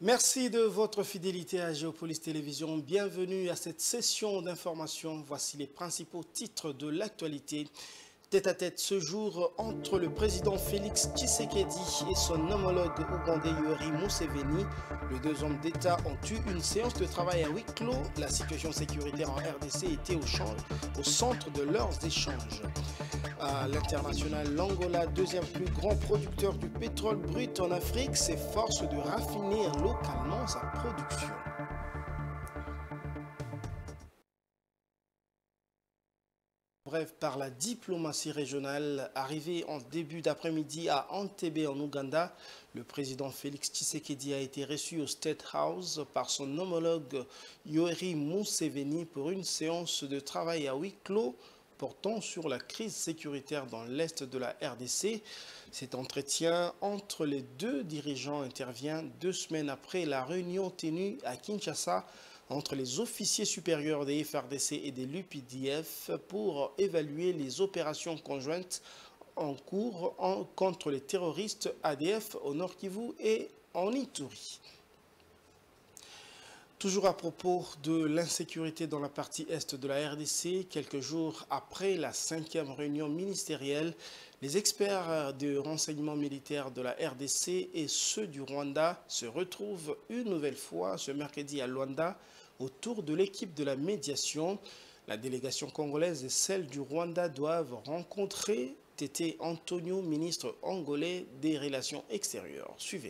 Merci de votre fidélité à Géopolis Télévision. Bienvenue à cette session d'information. Voici les principaux titres de l'actualité. Tête-à-tête ce jour entre le président Félix Tshisekedi et son homologue ougandais Yoweri Museveni. Les deux hommes d'État ont eu une séance de travail à huis clos. La situation sécuritaire en RDC était au centre de leurs échanges. À l'international, l'Angola, deuxième plus grand producteur du pétrole brut en Afrique, s'efforce de raffiner localement sa production. Bref, par la diplomatie régionale, arrivé en début d'après-midi à Entebbe en Ouganda, le président Félix Tshisekedi a été reçu au State House par son homologue Yoweri Museveni pour une séance de travail à huis clos portant sur la crise sécuritaire dans l'est de la RDC. Cet entretien entre les deux dirigeants intervient 2 semaines après la réunion tenue à Kinshasa entre les officiers supérieurs des FARDC et des l'UPDF pour évaluer les opérations conjointes en cours contre les terroristes ADF au Nord Kivu et en Ituri. Toujours à propos de l'insécurité dans la partie est de la RDC, quelques jours après la 5e réunion ministérielle, les experts de renseignement militaire de la RDC et ceux du Rwanda se retrouvent une nouvelle fois ce mercredi à Luanda autour de l'équipe de la médiation. La délégation congolaise et celle du Rwanda doivent rencontrer Tété Antonio, ministre angolais des Relations extérieures. Suivez.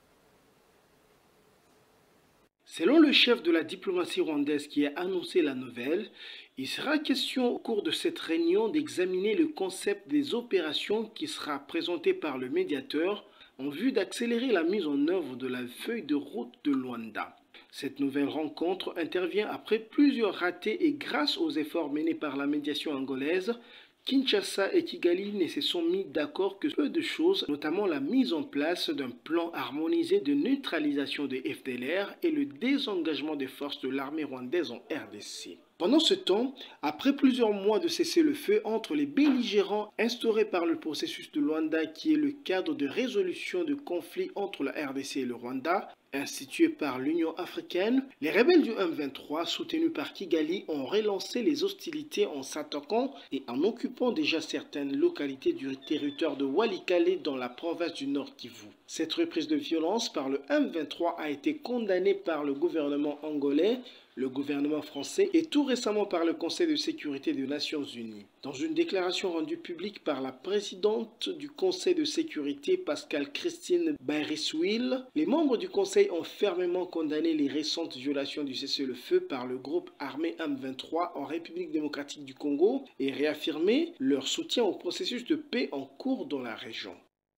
Selon le chef de la diplomatie rwandaise qui a annoncé la nouvelle, il sera question au cours de cette réunion d'examiner le concept des opérations qui sera présenté par le médiateur en vue d'accélérer la mise en œuvre de la feuille de route de Luanda. Cette nouvelle rencontre intervient après plusieurs ratés et grâce aux efforts menés par la médiation angolaise, Kinshasa et Kigali ne se sont mis d'accord que peu de choses, notamment la mise en place d'un plan harmonisé de neutralisation des FDLR et le désengagement des forces de l'armée rwandaise en RDC. Pendant ce temps, après plusieurs mois de cessez-le-feu entre les belligérants instaurés par le processus de Luanda qui est le cadre de résolution de conflits entre la RDC et le Rwanda, institué par l'Union africaine, les rebelles du M23 soutenus par Kigali ont relancé les hostilités en s'attaquant et en occupant déjà certaines localités du territoire de Walikale dans la province du Nord Kivu. Cette reprise de violence par le M23 a été condamnée par le gouvernement angolais, le gouvernement français et tout récemment par le Conseil de sécurité des Nations Unies. Dans une déclaration rendue publique par la présidente du Conseil de sécurité, Pascale Christine Baïriswil, les membres du Conseil ont fermement condamné les récentes violations du cessez-le-feu par le groupe armé M23 en République démocratique du Congo et réaffirmé leur soutien au processus de paix en cours dans la région.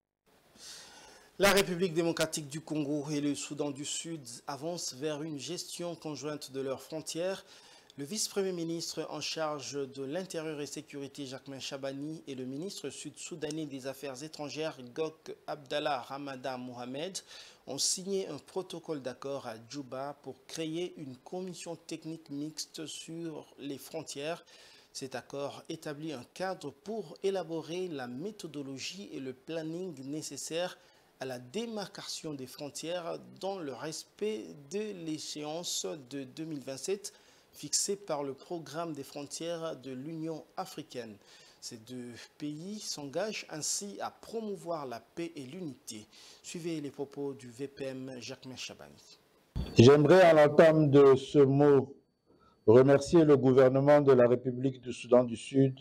La République démocratique du Congo et le Soudan du Sud avancent vers une gestion conjointe de leurs frontières. Le vice-premier ministre en charge de l'Intérieur et Sécurité, Jacquemain Chabani, et le ministre sud-soudanais des Affaires étrangères, Gok Abdallah Ramada Mohamed, ont signé un protocole d'accord à Djouba pour créer une commission technique mixte sur les frontières. Cet accord établit un cadre pour élaborer la méthodologie et le planning nécessaires à la démarcation des frontières dans le respect de l'échéance de 2027 fixée par le programme des frontières de l'Union africaine. Ces deux pays s'engagent ainsi à promouvoir la paix et l'unité. Suivez les propos du VPM Jacquemain Chabani. J'aimerais à l'entame de ce mot remercier le gouvernement de la République du Soudan du Sud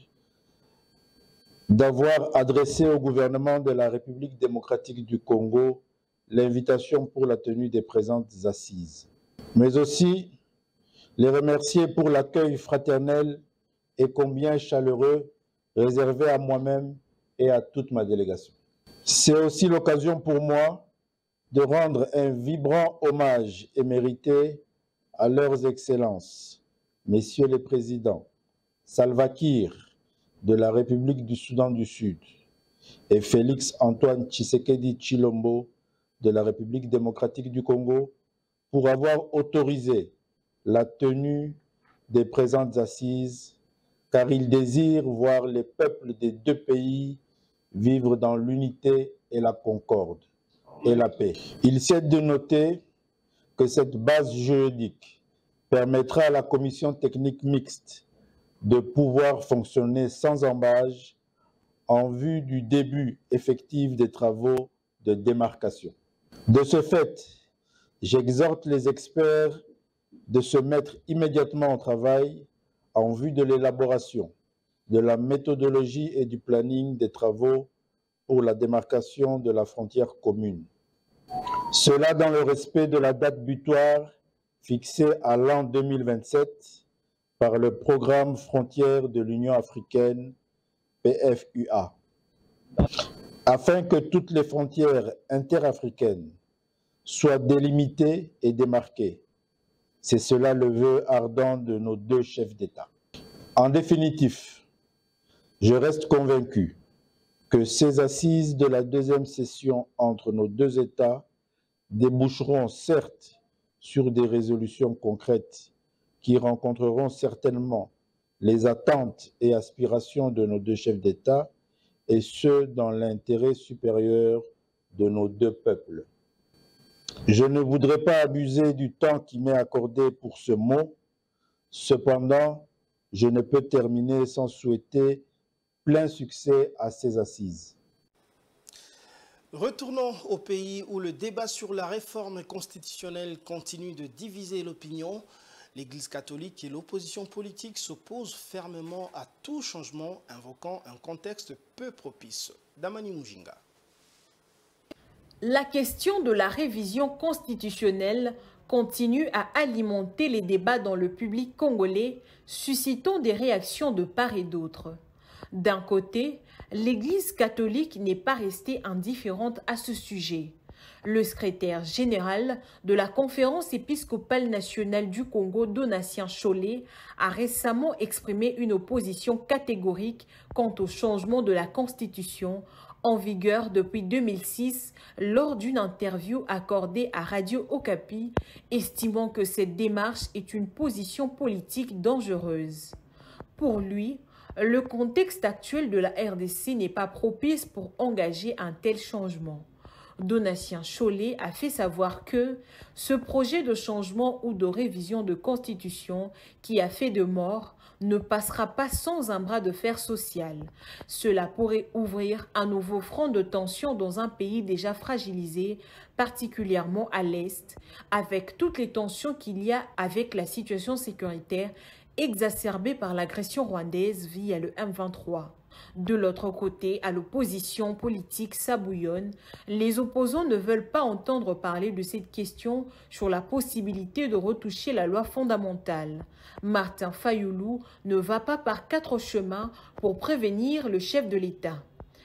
d'avoir adressé au gouvernement de la République démocratique du Congo l'invitation pour la tenue des présentes assises, mais aussi les remercier pour l'accueil fraternel et combien chaleureux réservé à moi-même et à toute ma délégation. C'est aussi l'occasion pour moi de rendre un vibrant hommage émérité à leurs excellences, messieurs les présidents, Salva Kiir de la République du Soudan du Sud et Félix Antoine Tshisekedi Tshilombo de la République démocratique du Congo pour avoir autorisé la tenue des présentes assises, car ils désirent voir les peuples des deux pays vivre dans l'unité et la concorde et la paix. Il s'est de noter que cette base juridique permettra à la commission technique mixte de pouvoir fonctionner sans embâche en vue du début effectif des travaux de démarcation. De ce fait, j'exhorte les experts de se mettre immédiatement au travail en vue de l'élaboration de la méthodologie et du planning des travaux pour la démarcation de la frontière commune. Cela dans le respect de la date butoir fixée à l'an 2027 par le programme Frontières de l'Union africaine, PFUA, afin que toutes les frontières interafricaines soient délimitées et démarquées. C'est cela le vœu ardent de nos deux chefs d'État. En définitive, je reste convaincu que ces assises de la deuxième session entre nos deux États déboucheront certes sur des résolutions concrètes qui rencontreront certainement les attentes et aspirations de nos deux chefs d'État, et ce, dans l'intérêt supérieur de nos deux peuples. Je ne voudrais pas abuser du temps qui m'est accordé pour ce mot. Cependant, je ne peux terminer sans souhaiter plein succès à ces assises. Retournons au pays où le débat sur la réforme constitutionnelle continue de diviser l'opinion. L'Église catholique et l'opposition politique s'opposent fermement à tout changement, invoquant un contexte peu propice. Damani Mujinga. La question de la révision constitutionnelle continue à alimenter les débats dans le public congolais, suscitant des réactions de part et d'autre. D'un côté, l'Église catholique n'est pas restée indifférente à ce sujet. Le secrétaire général de la Conférence épiscopale nationale du Congo, Donatien Chollet, a récemment exprimé une opposition catégorique quant au changement de la Constitution en vigueur depuis 2006 lors d'une interview accordée à Radio Okapi, estimant que cette démarche est une position politique dangereuse. Pour lui, le contexte actuel de la RDC n'est pas propice pour engager un tel changement. Donatien Chollet a fait savoir que ce projet de changement ou de révision de constitution qui a fait de morts ne passera pas sans un bras de fer social. Cela pourrait ouvrir un nouveau front de tension dans un pays déjà fragilisé, particulièrement à l'Est, avec toutes les tensions qu'il y a avec la situation sécuritaire exacerbée par l'agression rwandaise via le M23. De l'autre côté, à l'opposition politique sabouillonne, les opposants ne veulent pas entendre parler de cette question sur la possibilité de retoucher la loi fondamentale. Martin Fayoulou ne va pas par quatre chemins pour prévenir le chef de l'État.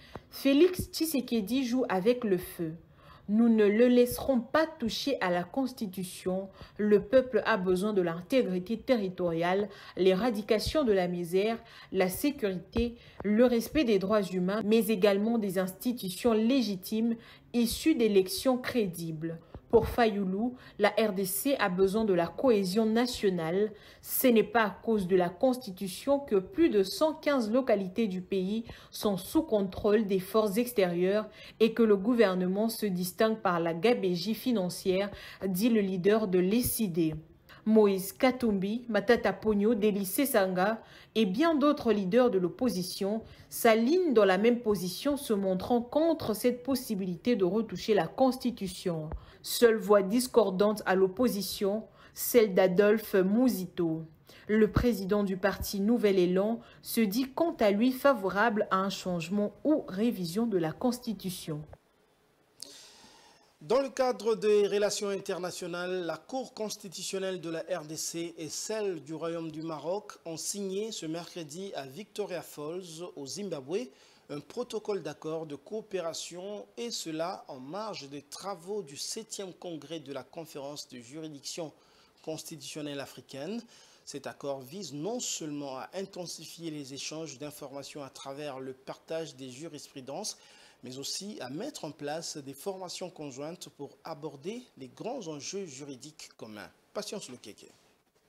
Félix Tshisekedi joue avec le feu. Nous ne le laisserons pas toucher à la Constitution. Le peuple a besoin de l'intégrité territoriale, l'éradication de la misère, la sécurité, le respect des droits humains, mais également des institutions légitimes issues d'élections crédibles. Pour Fayoulou, la RDC a besoin de la cohésion nationale. Ce n'est pas à cause de la Constitution que plus de 115 localités du pays sont sous contrôle des forces extérieures et que le gouvernement se distingue par la gabegie financière, dit le leader de l'ECD. Moïse Katumbi, Matata Pogno, Deli Sesanga et bien d'autres leaders de l'opposition s'alignent dans la même position, se montrant contre cette possibilité de retoucher la Constitution. Seule voix discordante à l'opposition, celle d'Adolphe Mouzito. Le président du parti Nouvel Élan se dit quant à lui favorable à un changement ou révision de la Constitution. Dans le cadre des relations internationales, la Cour constitutionnelle de la RDC et celle du Royaume du Maroc ont signé ce mercredi à Victoria Falls, au Zimbabwe, un protocole d'accord de coopération, et cela en marge des travaux du 7e congrès de la conférence de juridiction constitutionnelle africaine. Cet accord vise non seulement à intensifier les échanges d'informations à travers le partage des jurisprudences, mais aussi à mettre en place des formations conjointes pour aborder les grands enjeux juridiques communs. Patience Lokeke.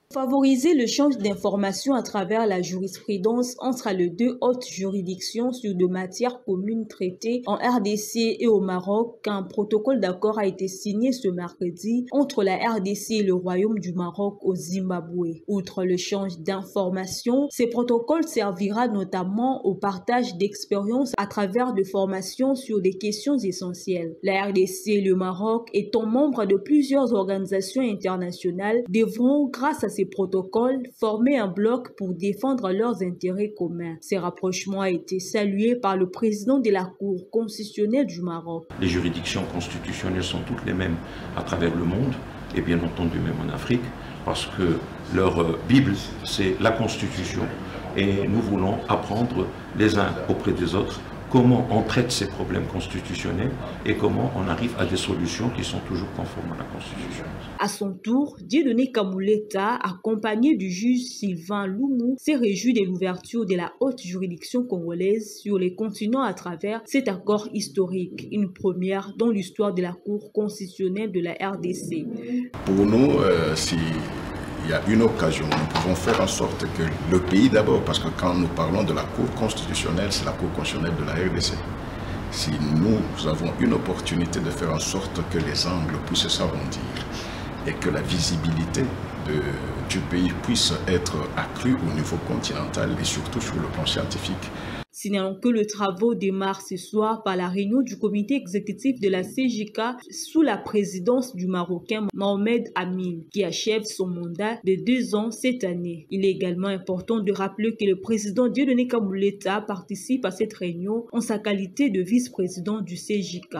Favoriser le l'échange d'informations à travers la jurisprudence entre les deux hautes juridictions sur de matières communes traitées en RDC et au Maroc, qu'un protocole d'accord a été signé ce mercredi entre la RDC et le Royaume du Maroc au Zimbabwe. Outre l'échange d'informations, ce protocole servira notamment au partage d'expériences à travers des formations sur des questions essentielles. La RDC et le Maroc, étant membres de plusieurs organisations internationales, devront, grâce à ces protocoles, former un bloc pour défendre leurs intérêts communs. Ces rapprochements ont été salués par le président de la Cour constitutionnelle du Maroc. Les juridictions constitutionnelles sont toutes les mêmes à travers le monde et bien entendu même en Afrique parce que leur Bible, c'est la Constitution et nous voulons apprendre les uns auprès des autres comment on traite ces problèmes constitutionnels et comment on arrive à des solutions qui sont toujours conformes à la Constitution. À son tour, Dieudonné Kambouleta, accompagné du juge Sylvain Loumou, s'est réjoui de l'ouverture de la haute juridiction congolaise sur les continents à travers cet accord historique, une première dans l'histoire de la Cour constitutionnelle de la RDC. Pour nous, si il y a une occasion, nous pouvons faire en sorte que le pays d'abord, parce que quand nous parlons de la Cour constitutionnelle, c'est la Cour constitutionnelle de la RDC. Si nous avons une opportunité de faire en sorte que les angles puissent s'arrondir et que la visibilité du pays puisse être accrue au niveau continental et surtout sur le plan scientifique. Signalons que le travaux démarre ce soir par la réunion du comité exécutif de la CJK sous la présidence du Marocain Mohamed Amin, qui achève son mandat de 2 ans cette année. Il est également important de rappeler que le président Dieudonné Kambouleta participe à cette réunion en sa qualité de vice-président du CJK.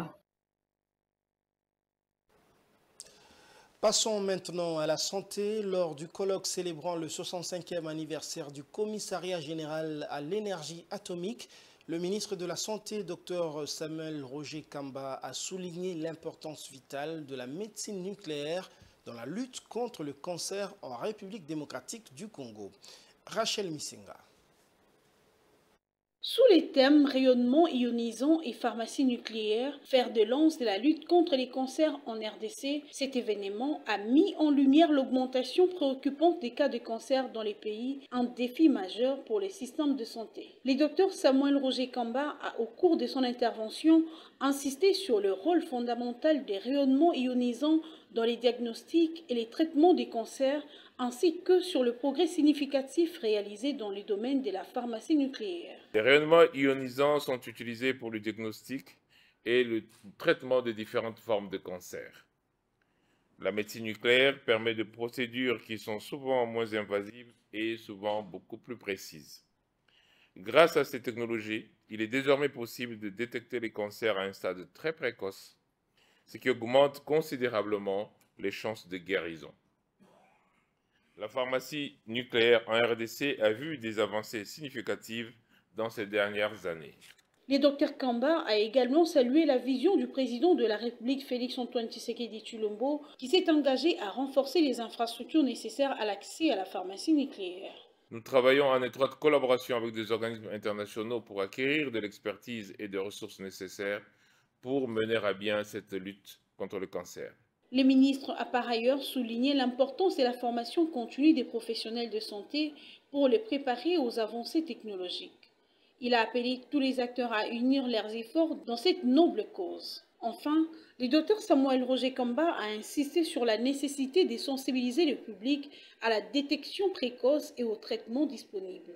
Passons maintenant à la santé. Lors du colloque célébrant le 65e anniversaire du Commissariat général à l'énergie atomique, le ministre de la Santé, Dr Samuel Roger Kamba, a souligné l'importance vitale de la médecine nucléaire dans la lutte contre le cancer en République démocratique du Congo. Rachel Missenga. Sous les thèmes rayonnement ionisant et pharmacie nucléaire, fer de lance de la lutte contre les cancers en RDC, cet événement a mis en lumière l'augmentation préoccupante des cas de cancer dans les pays, un défi majeur pour les systèmes de santé. Le docteur Samuel Roger Kamba a, au cours de son intervention, insisté sur le rôle fondamental des rayonnements ionisants dans les diagnostics et les traitements des cancers, ainsi que sur le progrès significatif réalisé dans le domaine de la pharmacie nucléaire. Les rayonnements ionisants sont utilisés pour le diagnostic et le traitement de différentes formes de cancer. La médecine nucléaire permet des procédures qui sont souvent moins invasives et souvent beaucoup plus précises. Grâce à ces technologies, il est désormais possible de détecter les cancers à un stade très précoce, ce qui augmente considérablement les chances de guérison. La pharmacie nucléaire en RDC a vu des avancées significatives dans ces dernières années. Le docteur Kamba a également salué la vision du président de la République Félix-Antoine Tshisekedi Tshilombo qui s'est engagé à renforcer les infrastructures nécessaires à l'accès à la pharmacie nucléaire. Nous travaillons en étroite collaboration avec des organismes internationaux pour acquérir de l'expertise et des ressources nécessaires pour mener à bien cette lutte contre le cancer. Le ministre a par ailleurs souligné l'importance de la formation continue des professionnels de santé pour les préparer aux avancées technologiques. Il a appelé tous les acteurs à unir leurs efforts dans cette noble cause. Enfin, le docteur Samuel Roger Kamba a insisté sur la nécessité de sensibiliser le public à la détection précoce et au traitement disponible.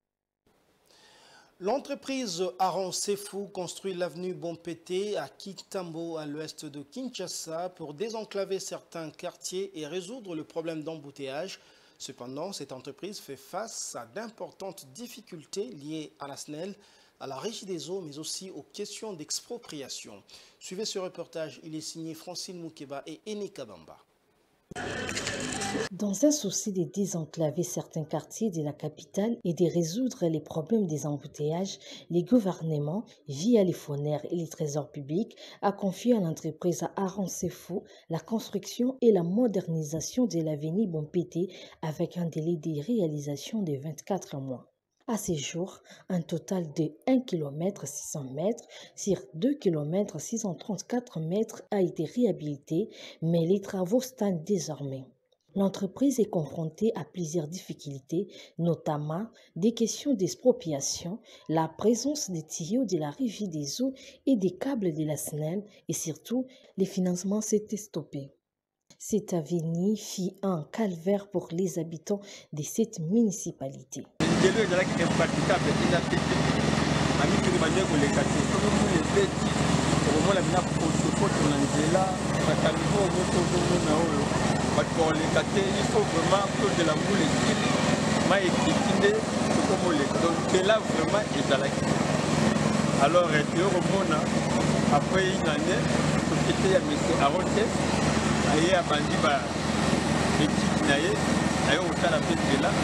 L'entreprise Aron Sefou construit l'avenue Bompété à Kitambo, à l'ouest de Kinshasa, pour désenclaver certains quartiers et résoudre le problème d'embouteillage. Cependant, cette entreprise fait face à d'importantes difficultés liées à la SNEL, à la Régie des eaux, mais aussi aux questions d'expropriation. Suivez ce reportage, il est signé Francine Moukeba et Ene Kabamba. Dans un souci de désenclaver certains quartiers de la capitale et de résoudre les problèmes des embouteillages, le gouvernement, via les fondaires et les trésors publics, a confié à l'entreprise Aron Sefou la construction et la modernisation de l'avenue Bompété avec un délai de réalisation de 24 mois. À ce jour, un total de 1 km 600 mètres sur 2 km 634 mètres a été réhabilité, mais les travaux stagnent désormais. L'entreprise est confrontée à plusieurs difficultés, notamment des questions d'expropriation, la présence des tuyaux de la Régie des eaux et des câbles de la SNEL et surtout, les financements s'étaient stoppés. Cette avenue fit un calvaire pour les habitants de cette municipalité. Il faut vraiment que de la boule donc là vraiment alors après une année société a mis à Rote aye abandi ba équipe naye aye otala pete là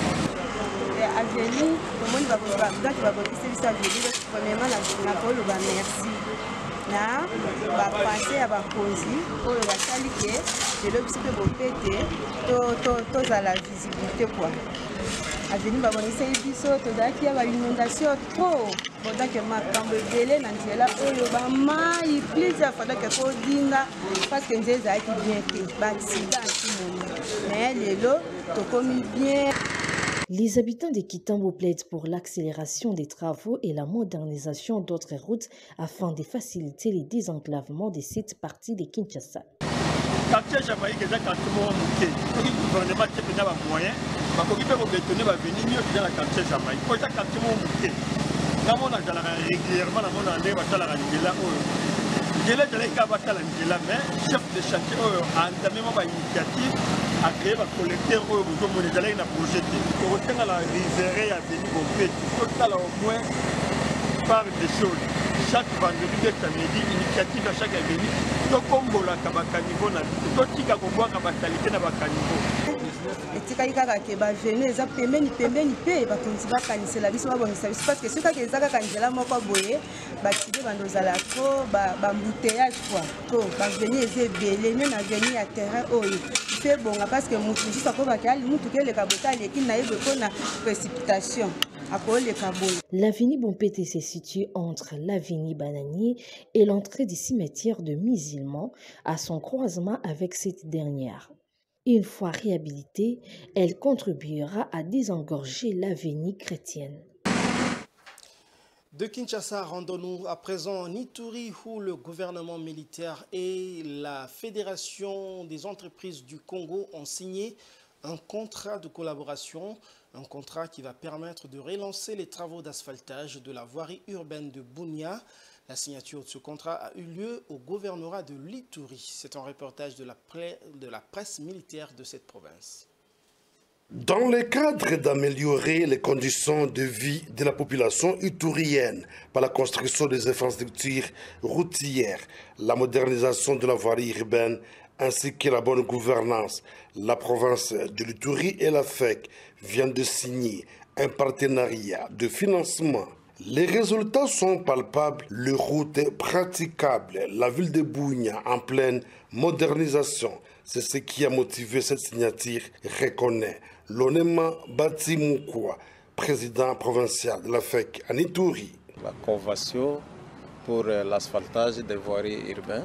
avenue comment va bokisa avenue premièrement na polo ba merci na ba passer à ba konzi oyo ba sali ke de l'objet de bopete to za la visibilité quoi avenue ba bonisa biso to daki ya ba inondation trop donc makambo ebele na nzela oyo ba mai plusieurs fois donc ko dinga parce que nzela ezalaki bien te ba accident kimoni mais lelo to komi bien. Les habitants de Kitambo plaident pour l'accélération des travaux et la modernisation d'autres routes afin de faciliter le désenclavement de cette partie de Kinshasa. Quartier Jamaïque est un quartier monté. Le gouvernement qui a des moyens, il peut bétonner va venir mieux dans le quartier Jamaïque. Il faut un quartier monté. Quand on a régulièrement, on a des batailles à l'Angela. Je l'ai déjà fait à l'Angela, mais chef de chantier a entamé une initiative à créer un collecteur où vous avez déjà un projet. Pour autant, la rivière a venu au fait. Il faut que au moins par des choses. Chaque vendredi de samedi, initiative à chaque avenue. Donc, comme vous l'avez caniveau, donc il y a une batalité dans le caniveau. etikali kaka ke bavenu eza pembeni mpe bakonzi bakanisela biso babongisa biso parce que soki kaka eza kaka nzela moko boye batide bando ozala tro bambuteyage quoi to bavenu eza ebele me na venu ya terrain oyo mpe bonga parce que mutu mosusu akobaki ali mutu keleka bote aleki na ye boye mpona précipitation. L'avenue Bompete se situe entre l'avenue Bananier et l'entrée du cimetière de Musulmans à son croisement avec cette dernière. Une fois réhabilitée, elle contribuera à désengorger l'avenue chrétienne. De Kinshasa, rendons-nous à présent en Ituri où le gouvernement militaire et la Fédération des entreprises du Congo ont signé un contrat de collaboration, un contrat qui va permettre de relancer les travaux d'asphaltage de la voirie urbaine de Bunia. La signature de ce contrat a eu lieu au gouvernorat de l'Ituri. C'est un reportage de la presse militaire de cette province. Dans le cadre d'améliorer les conditions de vie de la population iturienne par la construction des infrastructures routières, la modernisation de la voirie urbaine ainsi que la bonne gouvernance, la province de l'Ituri et la FEC viennent de signer un partenariat de financement. Les résultats sont palpables, les routes praticables, la ville de Bunia en pleine modernisation. C'est ce qui a motivé cette signature, reconnaît Lonema Batimukwa, président provincial de la FEC en Ituri. La convention pour l'asphaltage des voiries urbaines,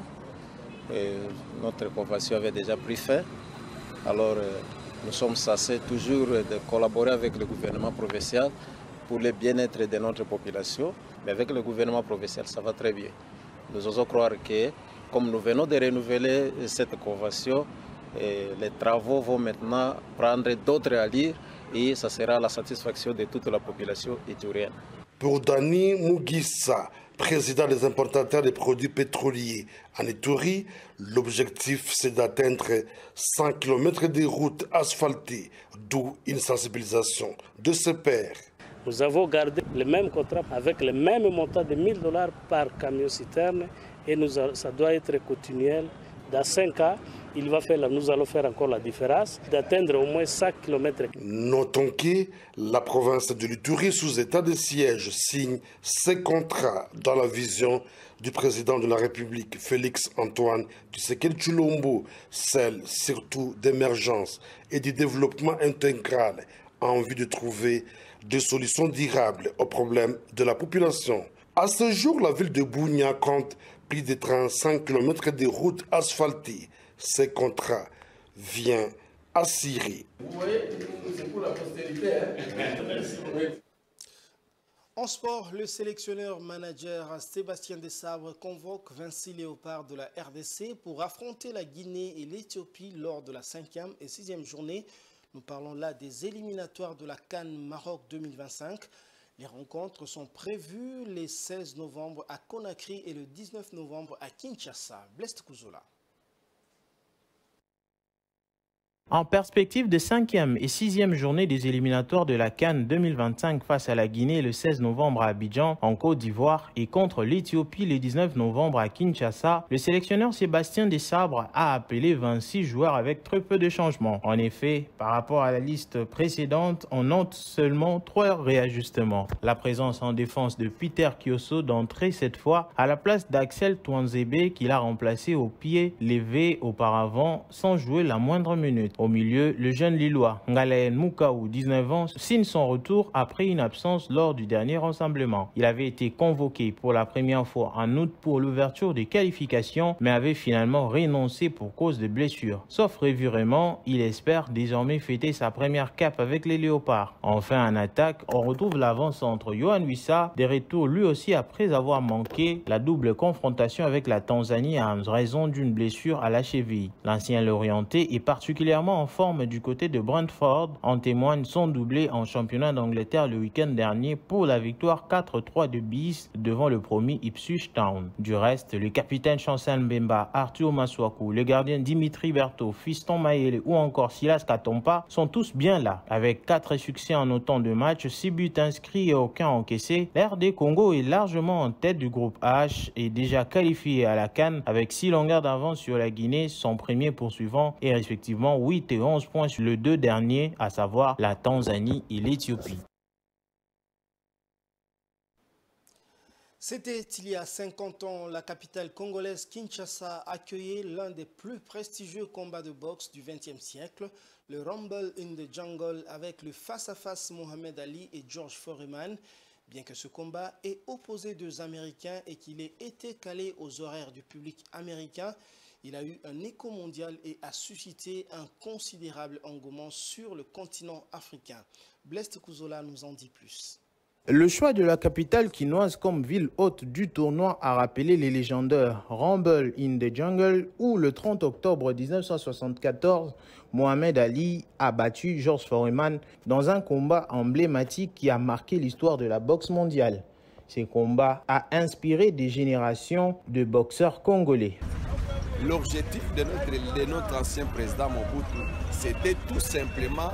notre convention avait déjà pris fin. Alors nous sommes censés toujours de collaborer avec le gouvernement provincial pour le bien-être de notre population. Mais avec le gouvernement provincial, ça va très bien. Nous osons croire que, comme nous venons de renouveler cette convention, les travaux vont maintenant prendre d'autres allures et ça sera la satisfaction de toute la population iturienne. Pour Dani Mugissa, président des importateurs de produits pétroliers en Ituri, l'objectif c'est d'atteindre 100 km de routes asphaltées, d'où une sensibilisation de ses pairs. Nous avons gardé le même contrat avec le même montant de $1000 par camion-citerne et ça doit être continuel. Dans 5 ans, nous allons faire encore la différence d'atteindre au moins 5 km. Notons que la province de l'Ituri, sous état de siège, signe ces contrats dans la vision du président de la République, Félix Antoine Tshisekedi Tshilombo, celle surtout d'émergence et du développement intégral en vue de trouver des solutions durables aux problèmes de la population. À ce jour, la ville de Bunia compte plus de 35 km de routes asphaltées. Ce contrat vient Assiré. Vous voyez, c'est pour la postérité. En sport, le sélectionneur-manager Sébastien Desabre convoque Vinci Léopard de la RDC pour affronter la Guinée et l'Éthiopie lors de la 5e et 6e journée. Nous parlons là des éliminatoires de la CAN Maroc 2025. Les rencontres sont prévues les 16 novembre à Conakry et le 19 novembre à Kinshasa. Blest Kouzola. En perspective de 5e et 6e journée des éliminatoires de la CAN 2025 face à la Guinée le 16 novembre à Abidjan, en Côte d'Ivoire, et contre l'Éthiopie le 19 novembre à Kinshasa, le sélectionneur Sébastien Desabre a appelé 26 joueurs avec très peu de changements. En effet, par rapport à la liste précédente, on note seulement 3 réajustements. La présence en défense de Peter Kioso d'entrée cette fois à la place d'Axel Touanzebe qu'il a remplacé au pied levé auparavant sans jouer la moindre minute. Au milieu, le jeune Lillois Ngalaen Moukaou, 19 ans, signe son retour après une absence lors du dernier rassemblement. Il avait été convoqué pour la première fois en août pour l'ouverture des qualifications, mais avait finalement renoncé pour cause de blessure. Sauf revirement, il espère désormais fêter sa première cape avec les Léopards. Enfin, en attaque, on retrouve l'avant-centre Yohan Wissa, de retour lui aussi après avoir manqué la double confrontation avec la Tanzanie en raison d'une blessure à la cheville. L'ancien Lorientais est particulièrement en forme du côté de Brentford, en témoigne son doublé en championnat d'Angleterre le week-end dernier pour la victoire 4-3 de Bees devant le promu Ipswich Town. Du reste, le capitaine Chancel Mbemba, Arthur Maswaku, le gardien Dimitri Berthaud, Fiston Mayele ou encore Silas Katompa sont tous bien là. Avec 4 succès en autant de matchs, 6 buts inscrits et aucun encaissé, l'RD Congo est largement en tête du groupe H et déjà qualifié à la CAN avec 6 longueurs d'avance sur la Guinée, son premier poursuivant et respectivement 8 et 11 points sur les 2 derniers, à savoir la Tanzanie et l'Éthiopie. C'était il y a 50 ans, la capitale congolaise Kinshasa accueillait l'un des plus prestigieux combats de boxe du XXe siècle, le Rumble in the Jungle avec le face-à-face Mohamed Ali et George Foreman. Bien que ce combat ait opposé 2 Américains et qu'il ait été calé aux horaires du public américain, il a eu un écho mondial et a suscité un considérable engouement sur le continent africain. Blest Kouzola nous en dit plus. Le choix de la capitale quinoise comme ville hôte du tournoi a rappelé les légendaires Rumble in the Jungle où le 30 octobre 1974, Mohamed Ali a battu George Foreman dans un combat emblématique qui a marqué l'histoire de la boxe mondiale. Ce combat a inspiré des générations de boxeurs congolais. L'objectif de notre ancien président Mobutu, c'était tout simplement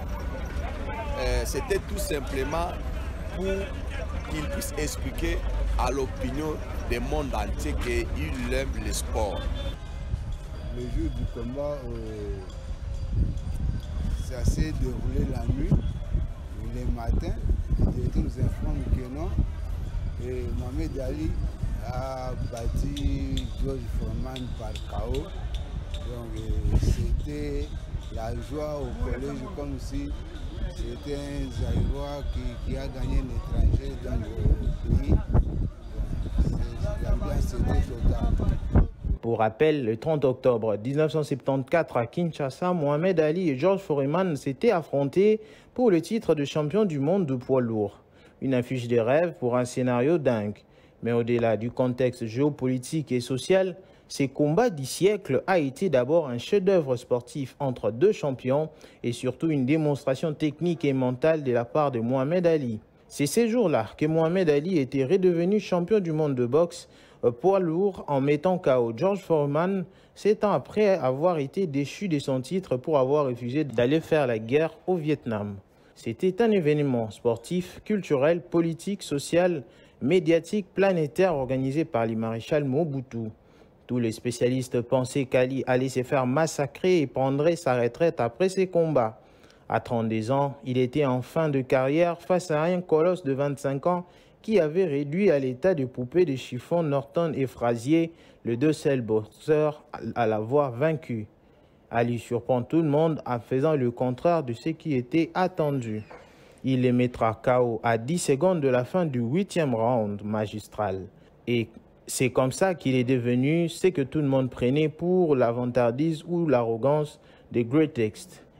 pour qu'il puisse expliquer à l'opinion du monde entier qu'il aime le sport. Le jour du combat, ça s'est déroulé la nuit, le matin, le directeur nous informe que non, et Mohamed Ali a battu George Foreman par KO. Donc c'était la joie au collège, comme si c'était un Zaïrois qui a gagné l'étranger dans le pays. L'ambiance était totale. Pour rappel, le 30 octobre 1974 à Kinshasa, Mohamed Ali et George Foreman s'étaient affrontés pour le titre de champion du monde de poids lourd. Une affiche de rêve pour un scénario dingue. Mais au-delà du contexte géopolitique et social, ces combats du siècle a été d'abord un chef-d'œuvre sportif entre 2 champions et surtout une démonstration technique et mentale de la part de Mohamed Ali. C'est ces jours-là que Mohamed Ali était redevenu champion du monde de boxe poids lourd en mettant KO George Foreman 7 ans après avoir été déchu de son titre pour avoir refusé d'aller faire la guerre au Vietnam. C'était un événement sportif, culturel, politique, social, médiatique, planétaire organisé par le maréchal Mobutu. Tous les spécialistes pensaient qu'Ali allait se faire massacrer et prendrait sa retraite après ses combats. À 32 ans, il était en fin de carrière face à un colosse de 25 ans qui avait réduit à l'état de poupée de chiffon Norton et Frazier, les 2 seuls boxeurs à l'avoir vaincu. Ali surprend tout le monde en faisant le contraire de ce qui était attendu. Il les mettra KO à 10 secondes de la fin du 8e round magistral. Et c'est comme ça qu'il est devenu ce que tout le monde prenait pour la vantardise ou l'arrogance des greatest.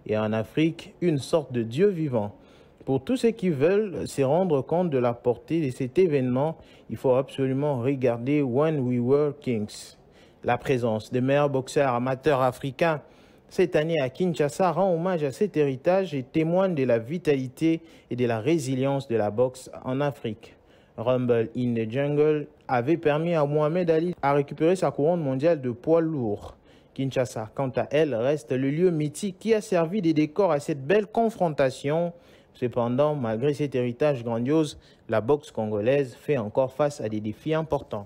et en Afrique, une sorte de Dieu vivant. Pour tous ceux qui veulent se rendre compte de la portée de cet événement, il faut absolument regarder When We Were Kings. La présence des meilleurs boxeurs amateurs africains cette année à Kinshasa rend hommage à cet héritage et témoigne de la vitalité et de la résilience de la boxe en Afrique. Rumble in the Jungle avait permis à Mohamed Ali à récupérer sa couronne mondiale de poids lourd. Kinshasa, quant à elle, reste le lieu mythique qui a servi de décor à cette belle confrontation. Cependant, malgré cet héritage grandiose, la boxe congolaise fait encore face à des défis importants.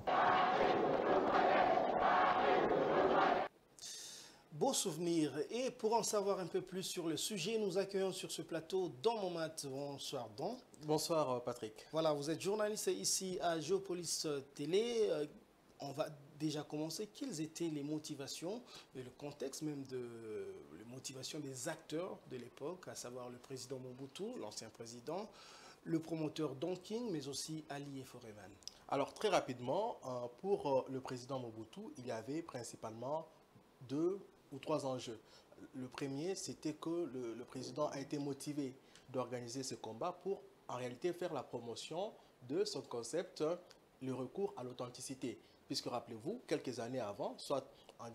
Beau souvenir. Et pour en savoir un peu plus sur le sujet, nous accueillons sur ce plateau Don Momat. Bonsoir Don. Bonsoir Patrick. Voilà, vous êtes journaliste ici à Géopolis Télé. On va déjà commencer. Quelles étaient les motivations et le contexte même de les motivations des acteurs de l'époque, à savoir le président Mobutu, l'ancien président, le promoteur Don King, mais aussi Ali et Foreman? Alors très rapidement, pour le président Mobutu, il y avait principalement 2 ou 3 enjeux. Le premier, c'était que le président a été motivé d'organiser ce combat pour en réalité faire la promotion de son concept, le recours à l'authenticité. Puisque rappelez-vous, quelques années avant, soit en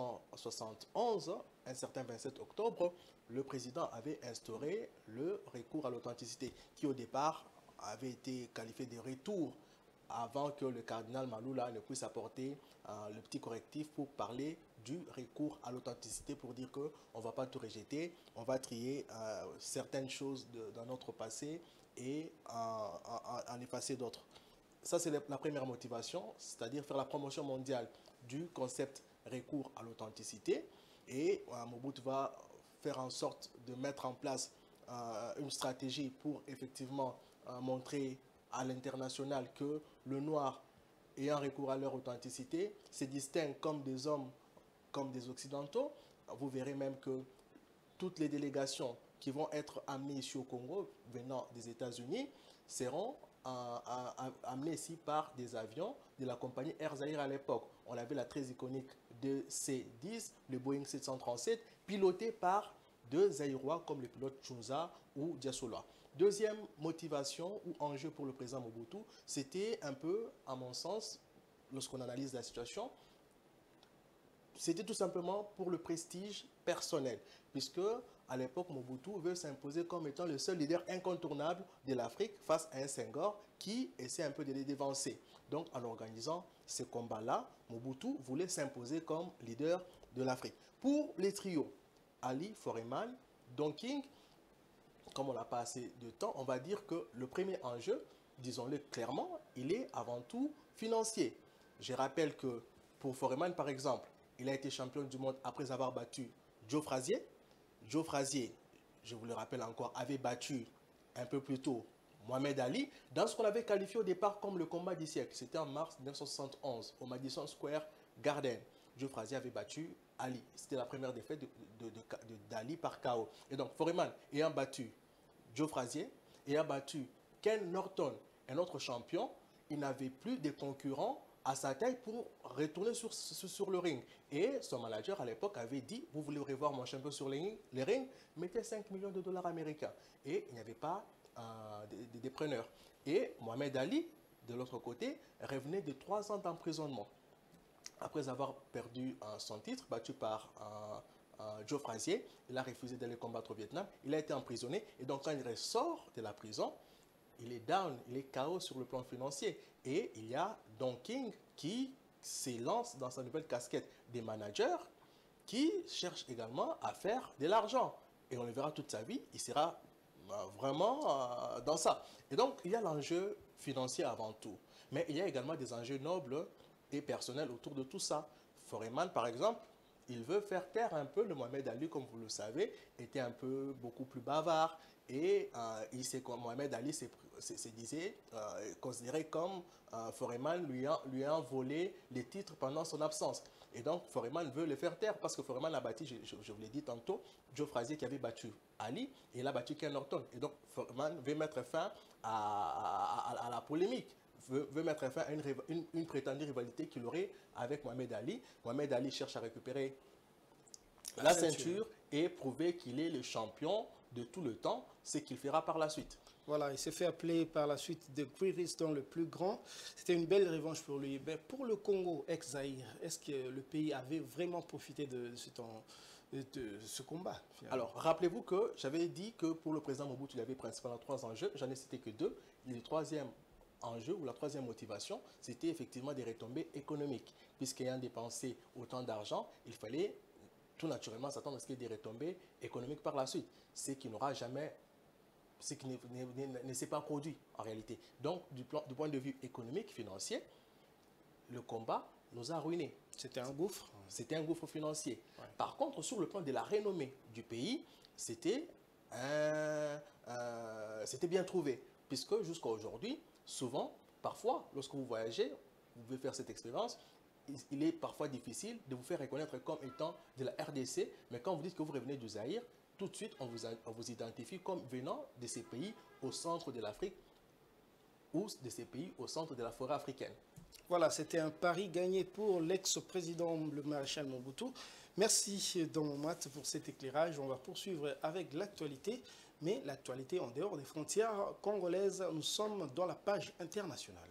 1971, un certain 27 octobre, le président avait instauré le recours à l'authenticité, qui au départ avait été qualifié de retour avant que le cardinal Maloula ne puisse apporter le petit correctif pour parler du recours à l'authenticité, pour dire qu'on ne va pas tout rejeter, on va trier certaines choses dans notre passé et en effacer d'autres. Ça, c'est la première motivation, c'est-à-dire faire la promotion mondiale du concept recours à l'authenticité. Et Mobutu va faire en sorte de mettre en place une stratégie pour effectivement montrer à l'international que le noir, ayant recours à leur authenticité, se distingue comme des hommes, comme des occidentaux. Vous verrez même que toutes les délégations qui vont être amenées ici au Congo, venant des États-Unis, seront amenées ici par des avions de la compagnie Air Zaïre à l'époque. On avait la très iconique DC-10, le Boeing 737, piloté par 2 Zaïrois comme le pilote Chunza ou Diasola. Deuxième motivation ou enjeu pour le président Mobutu, c'était un peu, à mon sens, lorsqu'on analyse la situation, c'était tout simplement pour le prestige personnel, puisque à l'époque, Mobutu veut s'imposer comme étant le seul leader incontournable de l'Afrique face à un Senghor qui essaie un peu de les dévancer. Donc, en organisant ce combat-là, Mobutu voulait s'imposer comme leader de l'Afrique. Pour les trios, Ali, Foreman, Don King, comme on n'a pas assez de temps, on va dire que le premier enjeu, disons-le clairement, il est avant tout financier. Je rappelle que pour Foreman, par exemple, il a été champion du monde après avoir battu Joe Frazier. Joe Frazier, je vous le rappelle encore, avait battu un peu plus tôt Mohamed Ali dans ce qu'on avait qualifié au départ comme le combat du siècle. C'était en mars 1971 au Madison Square Garden. Joe Frazier avait battu Ali. C'était la première défaite d'Ali par KO. Et donc Foreman ayant battu Joe Frazier, ayant battu Ken Norton, un autre champion, il n'avait plus de concurrents à sa taille pour retourner sur le ring. Et son manager à l'époque avait dit, vous voulez revoir mon champion sur le ring, mettez 5 millions de dollars américains. Et il n'y avait pas des preneurs. Et Mohamed Ali, de l'autre côté, revenait de 3 ans d'emprisonnement. Après avoir perdu son titre, battu par Joe Frazier, il a refusé d'aller combattre au Vietnam. Il a été emprisonné. Et donc quand il ressort de la prison, il est down, il est KO sur le plan financier. Et il y a Don King qui s'élance dans sa nouvelle casquette des managers qui cherche également à faire de l'argent. Et on le verra toute sa vie, il sera vraiment dans ça. Et donc, il y a l'enjeu financier avant tout. Mais il y a également des enjeux nobles et personnels autour de tout ça. Foreman, par exemple, il veut faire taire un peu le Mohamed Ali, comme vous le savez, était un peu beaucoup plus bavard. Et Mohamed Ali se disait, considéré comme Foreman lui a volé les titres pendant son absence. Et donc Foreman veut le faire taire parce que Foreman a battu, je vous l'ai dit tantôt, Joe Frazier qui avait battu Ali et il a battu Ken Norton. Et donc Foreman veut mettre fin à la polémique, veut mettre fin à une prétendue rivalité qu'il aurait avec Mohamed Ali. Mohamed Ali cherche à récupérer la ceinture et prouver qu'il est le champion de tout le temps, ce qu'il fera par la suite. Voilà, il s'est fait appeler par la suite The Greatest, le plus grand. C'était une belle revanche pour lui. Mais pour le Congo, ex-Zaïre, est-ce que le pays avait vraiment profité de ce combat finalement? Alors, rappelez-vous que j'avais dit que pour le président Mobutu, il y avait principalement 3 enjeux. J'en ai cité que 2. Le troisième enjeu ou la troisième motivation, c'était effectivement des retombées économiques. Puisqu'ayant dépensé autant d'argent, il fallait tout naturellement s'attendre à ce qu'il y ait des retombées économiques par la suite. Ce qui n'aura jamais... ce qui ne s'est pas produit en réalité. Donc, du point de vue économique, financier, le combat nous a ruinés. C'était un gouffre. C'était un gouffre financier. Ouais. Par contre, sur le plan de la renommée du pays, c'était bien trouvé. Puisque jusqu'à aujourd'hui, souvent, parfois, lorsque vous voyagez, vous pouvez faire cette expérience, il est parfois difficile de vous faire reconnaître comme étant de la RDC, mais quand vous dites que vous revenez du Zaïre, tout de suite, on vous identifie comme venant de ces pays au centre de l'Afrique ou de ces pays au centre de la forêt africaine. Voilà, c'était un pari gagné pour l'ex-président, le maréchal Mobutu. Merci, Don Mat, pour cet éclairage. On va poursuivre avec l'actualité, mais l'actualité en dehors des frontières congolaises. Nous sommes dans la page internationale.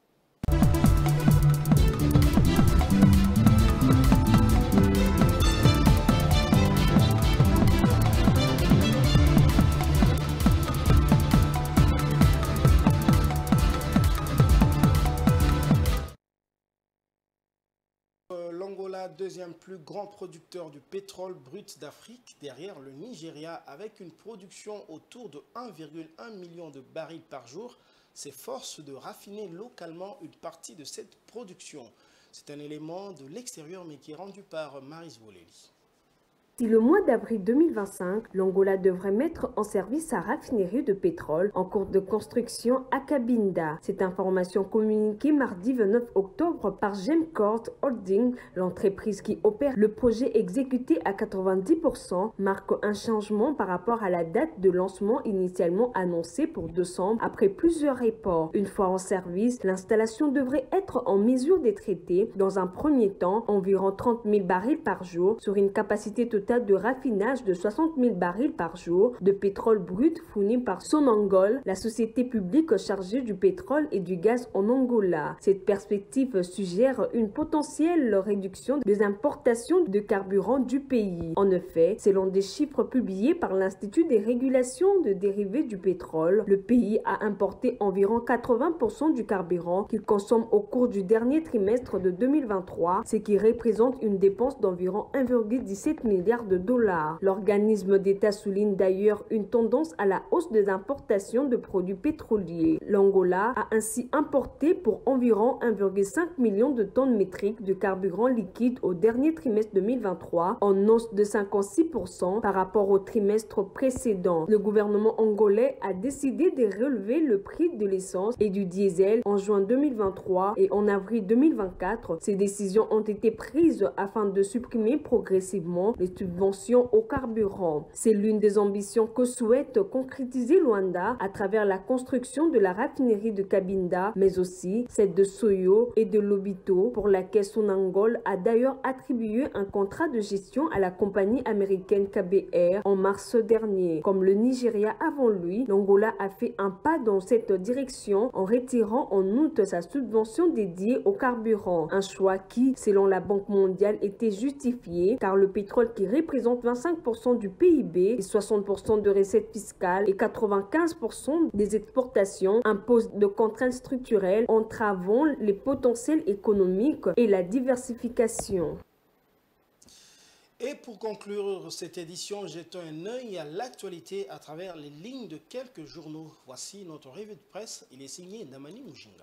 L'Angola, deuxième plus grand producteur du pétrole brut d'Afrique, derrière le Nigeria, avec une production autour de 1,1 million de barils par jour, s'efforce de raffiner localement une partie de cette production. C'est un élément de l'extérieur, mais qui est rendu par Maryse Boleli. D'ici le mois d'avril 2025, l'Angola devrait mettre en service sa raffinerie de pétrole en cours de construction à Cabinda. Cette information communiquée mardi 29 octobre par Gemcorp Holding, l'entreprise qui opère le projet exécuté à 90%, marque un changement par rapport à la date de lancement initialement annoncée pour décembre après plusieurs reports. Une fois en service, l'installation devrait être en mesure de traiter, dans un premier temps, environ 30 000 barils par jour sur une capacité totale de raffinage de 60 000 barils par jour de pétrole brut fourni par Sonangol, la société publique chargée du pétrole et du gaz en Angola. Cette perspective suggère une potentielle réduction des importations de carburant du pays. En effet, selon des chiffres publiés par l'Institut des régulations de dérivés du pétrole, le pays a importé environ 80% du carburant qu'il consomme au cours du dernier trimestre de 2023, ce qui représente une dépense d'environ 1,17 milliard de dollars. L'organisme d'État souligne d'ailleurs une tendance à la hausse des importations de produits pétroliers. L'Angola a ainsi importé pour environ 1,5 million de tonnes métriques de carburant liquide au dernier trimestre 2023, en hausse de 56% par rapport au trimestre précédent. Le gouvernement angolais a décidé de relever le prix de l'essence et du diesel en juin 2023 et en avril 2024. Ces décisions ont été prises afin de supprimer progressivement les subventions au carburant. C'est l'une des ambitions que souhaite concrétiser Luanda à travers la construction de la raffinerie de Cabinda, mais aussi celle de Soyo et de Lobito, pour laquelle Sonangol a d'ailleurs attribué un contrat de gestion à la compagnie américaine KBR en mars dernier. Comme le Nigeria avant lui, l'Angola a fait un pas dans cette direction en retirant en août sa subvention dédiée au carburant. Un choix qui, selon la Banque mondiale, était justifié car le pétrole qui représente 25% du PIB et 60% de recettes fiscales et 95% des exportations impose de contraintes structurelles entravant les potentiels économiques et la diversification. Et pour conclure cette édition, jetons un œil à l'actualité à travers les lignes de quelques journaux. Voici notre revue de presse. Il est signé Namani Mujinga.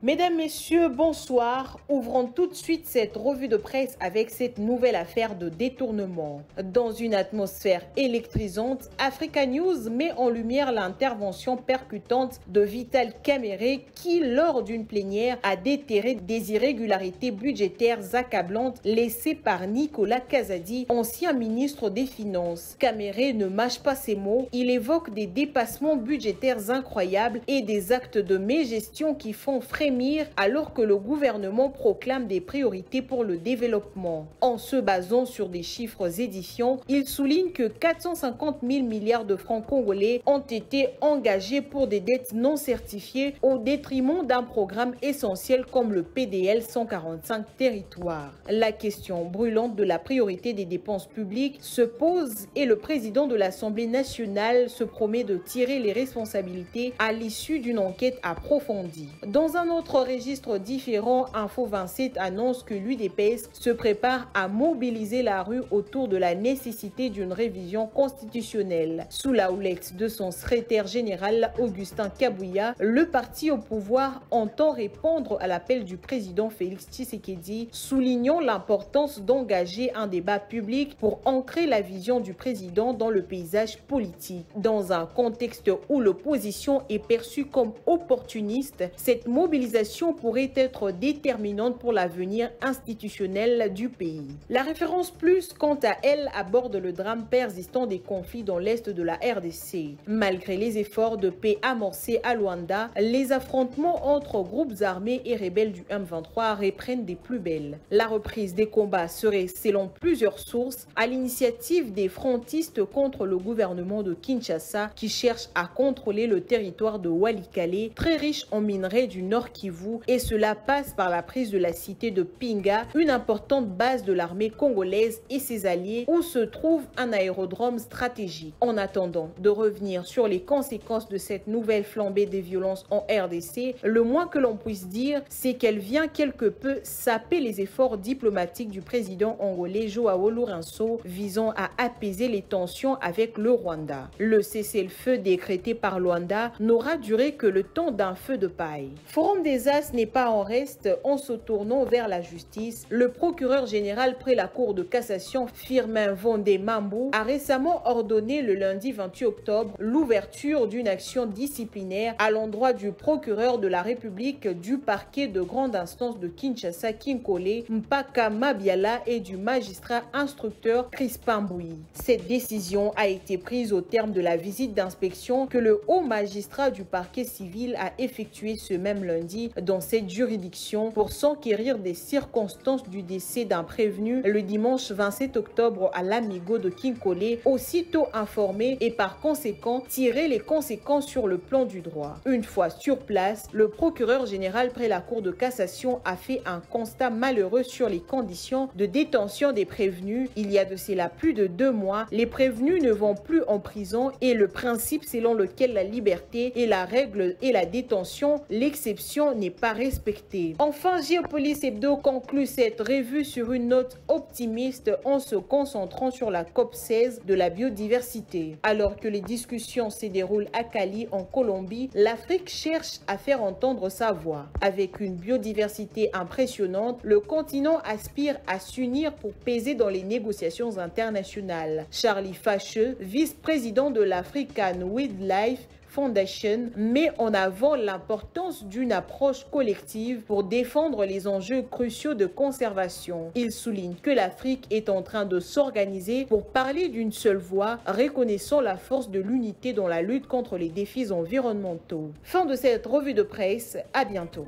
Mesdames, Messieurs, bonsoir. Ouvrons tout de suite cette revue de presse avec cette nouvelle affaire de détournement. Dans une atmosphère électrisante, Africa News met en lumière l'intervention percutante de Vital Kamerhe qui, lors d'une plénière, a déterré des irrégularités budgétaires accablantes laissées par Nicolas Kazadi, ancien ministre des Finances. Kamerhe ne mâche pas ses mots, il évoque des dépassements budgétaires incroyables et des actes de mégestion qui font frémir alors que le gouvernement proclame des priorités pour le développement. En se basant sur des chiffres édifiants, il souligne que 450 000 milliards de francs congolais ont été engagés pour des dettes non certifiées au détriment d'un programme essentiel comme le PDL 145 territoires. La question brûlante de la priorité des dépenses publiques se pose et le président de l'Assemblée nationale se promet de tirer les responsabilités à l'issue d'une enquête approfondie. Dans un autre registre différent, Info 27 annonce que l'UDPS se prépare à mobiliser la rue autour de la nécessité d'une révision constitutionnelle. Sous la houlette de son secrétaire général Augustin Kabouya, le parti au pouvoir entend répondre à l'appel du président Félix Tshisekedi, soulignant l'importance d'engager un débat public pour ancrer la vision du président dans le paysage politique. Dans un contexte où l'opposition est perçue comme opportuniste, cette mobilisation pourrait être déterminante pour l'avenir institutionnel du pays. La référence plus, quant à elle, aborde le drame persistant des conflits dans l'est de la RDC. Malgré les efforts de paix amorcés à Luanda, les affrontements entre groupes armés et rebelles du M23 reprennent des plus belles. La reprise des combats serait, selon plusieurs sources, à l'initiative des frontistes contre le gouvernement de Kinshasa qui cherche à contrôler le territoire de Walikale, très riche en minerais du Nord Kivu, et cela passe par la prise de la cité de Pinga, une importante base de l'armée congolaise et ses alliés, où se trouve un aérodrome stratégique. En attendant de revenir sur les conséquences de cette nouvelle flambée des violences en RDC, le moins que l'on puisse dire, c'est qu'elle vient quelque peu saper les efforts diplomatiques du président angolais Joao Lourenço visant à apaiser les tensions avec le Rwanda. Le cessez-le-feu décrété par Luanda n'aura duré que le temps d'un feu de paille. Forum des As n'est pas en reste en se tournant vers la justice. Le procureur général près la Cour de cassation Firmin Vondé Mambou a récemment ordonné le lundi 28 octobre l'ouverture d'une action disciplinaire à l'endroit du procureur de la République du parquet de grande instance de Kinshasa Kinkole Mpaka Mabiala et du magistrat instructeur Crispin Bouy. Cette décision a été prise au terme de la visite d'inspection que le haut magistrat du parquet civil a effectuée ce même lundi dans cette juridiction pour s'enquérir des circonstances du décès d'un prévenu le dimanche 27 octobre à l'Amigo de Kinkole, aussitôt informé et par conséquent tirer les conséquences sur le plan du droit. Une fois sur place, le procureur général près la Cour de cassation a fait un constat malheureux sur les conditions de détention des prévenus. Il y a de cela plus de 2 mois, les prévenus ne vont plus en prison et le principe selon lequel la liberté est la règle et la détention, l'exception n'est pas respectée. Enfin, Géopolis Hebdo conclut cette revue sur une note optimiste en se concentrant sur la COP16 de la biodiversité. Alors que les discussions se déroulent à Cali en Colombie, l'Afrique cherche à faire entendre sa voix. Avec une biodiversité impressionnante, le continent aspire à s'unir pour peser dans les négociations internationales. Charlie Facheux, vice-président de l'African Wildlife Foundation, met en avant l'importance d'une approche collective pour défendre les enjeux cruciaux de conservation. Il souligne que l'Afrique est en train de s'organiser pour parler d'une seule voix, reconnaissant la force de l'unité dans la lutte contre les défis environnementaux. Fin de cette revue de presse, à bientôt.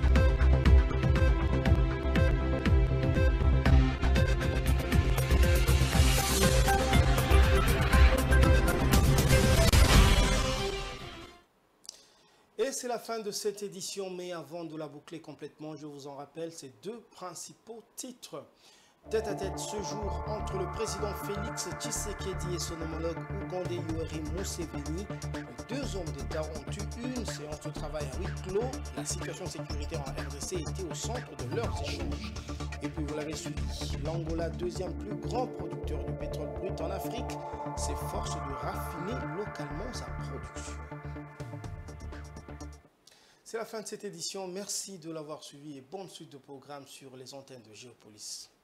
Et c'est la fin de cette édition, mais avant de la boucler complètement, je vous en rappelle ces 2 principaux titres. Tête-à-tête ce jour entre le président Félix Tshisekedi et son homologue ougandais Yoweri Museveni. Les 2 hommes d'État ont eu une séance de travail à huis clos. La situation sécuritaire en RDC était au centre de leurs échanges. Et puis vous l'avez suivi, l'Angola, 2e plus grand producteur de pétrole brut en Afrique, s'efforce de raffiner localement sa production. C'est la fin de cette édition. Merci de l'avoir suivi et bonne suite de programme sur les antennes de Géopolis.